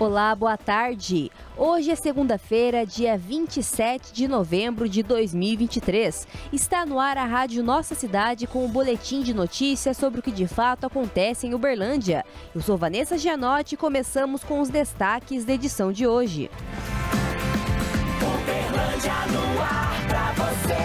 Olá, boa tarde. Hoje é segunda-feira, dia 27 de novembro de 2023. Está no ar a Rádio Nossa Cidade com o boletim de notícias sobre o que de fato acontece em Uberlândia. Eu sou Vanessa Gianotti e começamos com os destaques da edição de hoje. Uberlândia no ar pra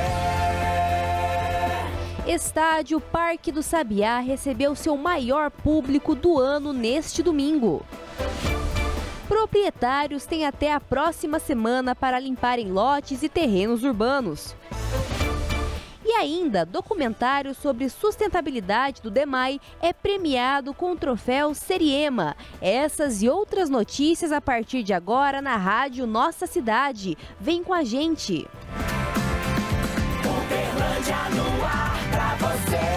você. Estádio Parque do Sabiá recebeu seu maior público do ano neste domingo. Proprietários têm até a próxima semana para limparem lotes e terrenos urbanos. E ainda, documentário sobre sustentabilidade do DEMAI é premiado com o troféu Seriema. Essas e outras notícias a partir de agora na Rádio Nossa Cidade. Vem com a gente! Uberlândia no ar pra você.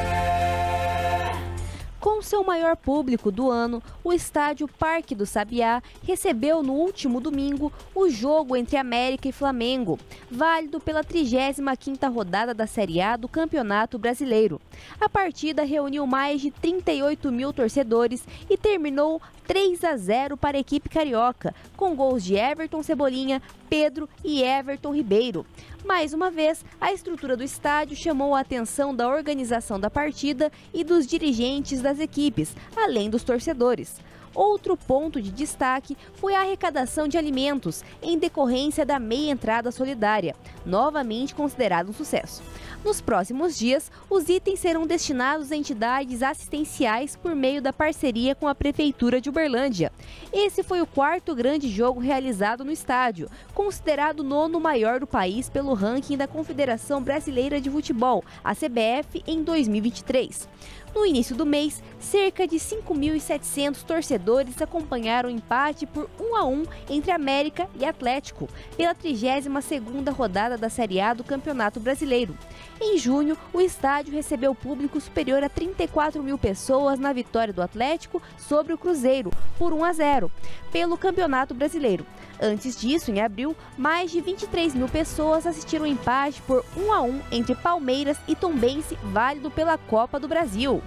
Com seu maior público do ano, o estádio Parque do Sabiá recebeu no último domingo o jogo entre América e Flamengo, válido pela 35ª rodada da Série A do Campeonato Brasileiro. A partida reuniu mais de 38 mil torcedores e terminou 3-0 para a equipe carioca, com gols de Everton Cebolinha, Pedro e Everton Ribeiro. Mais uma vez, a estrutura do estádio chamou a atenção da organização da partida e dos dirigentes das equipes, além dos torcedores. Outro ponto de destaque foi a arrecadação de alimentos, em decorrência da meia entrada solidária, novamente considerado um sucesso. Nos próximos dias, os itens serão destinados a entidades assistenciais por meio da parceria com a Prefeitura de Uberlândia. Esse foi o quarto grande jogo realizado no estádio, considerado o 9º maior do país pelo ranking da Confederação Brasileira de Futebol, a CBF, em 2023. No início do mês, cerca de 5.700 torcedores acompanharam o empate por 1-1 entre América e Atlético, pela 32ª rodada da Série A do Campeonato Brasileiro. Em junho, o estádio recebeu público superior a 34 mil pessoas na vitória do Atlético sobre o Cruzeiro, por 1-0, pelo Campeonato Brasileiro. Antes disso, em abril, mais de 23 mil pessoas assistiram o empate por 1-1 entre Palmeiras e Tombense, válido pela Copa do Brasil.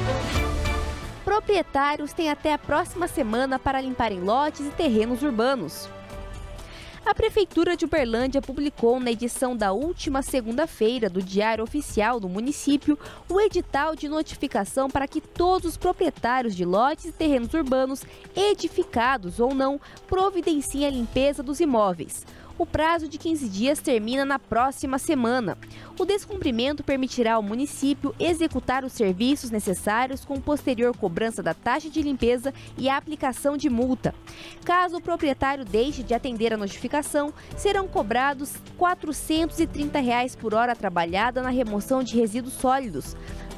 Proprietários têm até a próxima semana para limparem lotes e terrenos urbanos. A Prefeitura de Uberlândia publicou na edição da última segunda-feira do Diário Oficial do município o edital de notificação para que todos os proprietários de lotes e terrenos urbanos, edificados ou não, providenciem a limpeza dos imóveis. O prazo de 15 dias termina na próxima semana. O descumprimento permitirá ao município executar os serviços necessários com posterior cobrança da taxa de limpeza e a aplicação de multa. Caso o proprietário deixe de atender a notificação, serão cobrados R$ 430 por hora trabalhada na remoção de resíduos sólidos, R$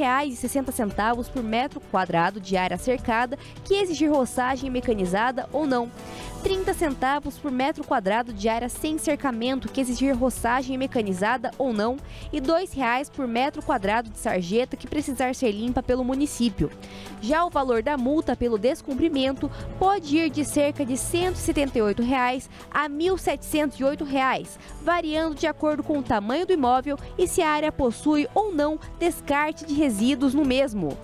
2,60 por metro quadrado de área cercada que exigir roçagem mecanizada ou não, 30 centavos por metro quadrado de área sem cercamento que exigir roçagem mecanizada ou não e R$ 2,00 por metro quadrado de sarjeta que precisar ser limpa pelo município. Já o valor da multa pelo descumprimento pode ir de cerca de R$ 178 a R$ 1.708, variando de acordo com o tamanho do imóvel e se a área possui ou não descarte de resíduos no mesmo.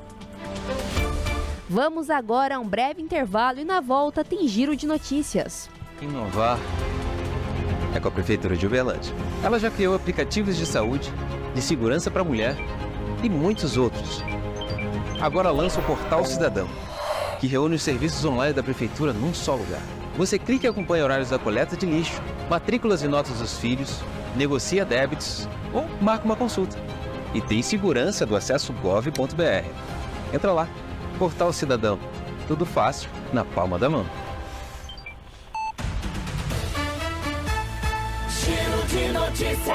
Vamos agora a um breve intervalo e na volta tem giro de notícias. Inovar é com a Prefeitura de Uberlândia. Ela já criou aplicativos de saúde, de segurança para a mulher e muitos outros. Agora lança o Portal Cidadão, que reúne os serviços online da Prefeitura num só lugar. Você clica e acompanha horários da coleta de lixo, matrículas e notas dos filhos, negocia débitos ou marca uma consulta. E tem segurança do acesso gov.br. Entra lá. Portal Cidadão. Tudo fácil, na palma da mão. Giro de notícias.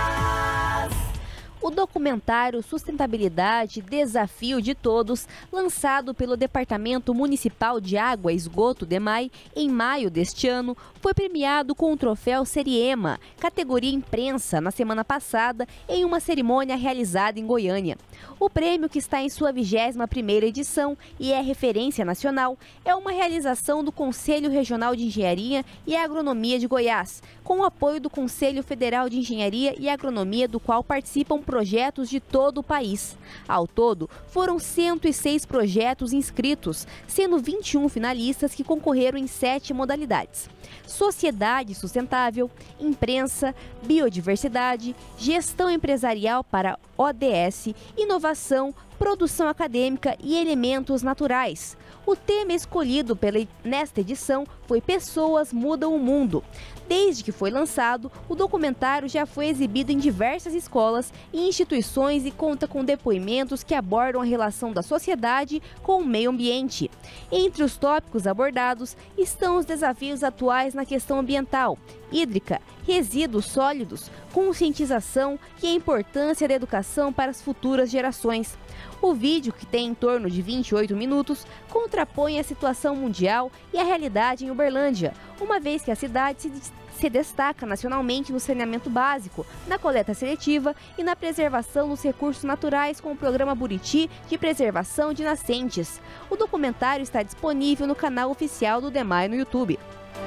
O documentário Sustentabilidade, Desafio de Todos, lançado pelo Departamento Municipal de Água e Esgoto DEMAI em maio deste ano, foi premiado com o troféu Seriema, categoria imprensa, na semana passada, em uma cerimônia realizada em Goiânia. O prêmio, que está em sua 21ª edição e é referência nacional, é uma realização do Conselho Regional de Engenharia e Agronomia de Goiás, com o apoio do Conselho Federal de Engenharia e Agronomia, do qual participam projetos de todo o país. Ao todo, foram 106 projetos inscritos, sendo 21 finalistas que concorreram em 7 modalidades: sociedade sustentável, imprensa, biodiversidade, gestão empresarial para ODS, inovação, produção acadêmica e elementos naturais. O tema escolhido nesta edição foi Pessoas Mudam o Mundo. Desde que foi lançado, o documentário já foi exibido em diversas escolas e instituições e conta com depoimentos que abordam a relação da sociedade com o meio ambiente. Entre os tópicos abordados estão os desafios atuais na questão ambiental, hídrica, resíduos sólidos, conscientização e a importância da educação para as futuras gerações. O vídeo, que tem em torno de 28 minutos, contrapõe a situação mundial e a realidade em Uberlândia, uma vez que a cidade se destaca nacionalmente no saneamento básico, na coleta seletiva e na preservação dos recursos naturais com o programa Buriti de preservação de nascentes. O documentário está disponível no canal oficial do DEMAI no YouTube.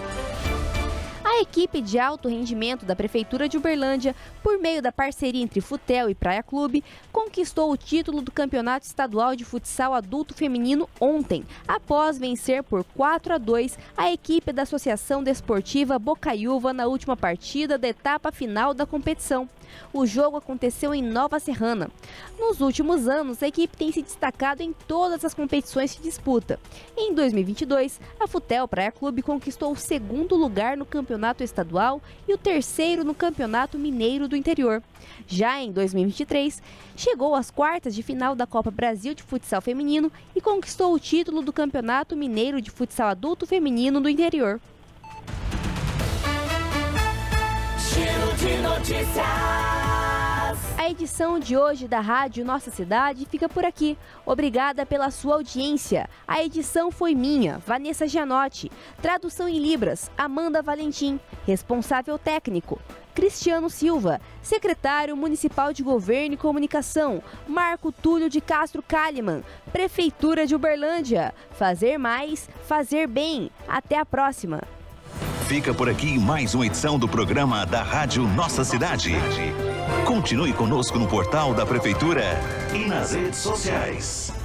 A equipe de alto rendimento da Prefeitura de Uberlândia, por meio da parceria entre Futel e Praia Clube, conquistou o título do Campeonato Estadual de Futsal Adulto Feminino ontem, após vencer por 4-2 a equipe da Associação Desportiva Bocaiúva na última partida da etapa final da competição. O jogo aconteceu em Nova Serrana. Nos últimos anos, a equipe tem se destacado em todas as competições de disputa. Em 2022, a Futel Praia Clube conquistou o 2º lugar no campeonato estadual e o 3º no Campeonato Mineiro do Interior. Já em 2023, chegou às quartas de final da Copa Brasil de Futsal Feminino e conquistou o título do Campeonato Mineiro de Futsal Adulto Feminino do Interior. Giro de notícias. A edição de hoje da Rádio Nossa Cidade fica por aqui. Obrigada pela sua audiência. A edição foi minha, Vanessa Gianotti. Tradução em Libras, Amanda Valentim. Responsável técnico, Cristiano Silva. Secretário Municipal de Governo e Comunicação, Marco Túlio de Castro Kalimann. Prefeitura de Uberlândia. Fazer mais, fazer bem. Até a próxima. Fica por aqui mais uma edição do programa da Rádio Nossa Cidade. Continue conosco no portal da Prefeitura e nas redes sociais.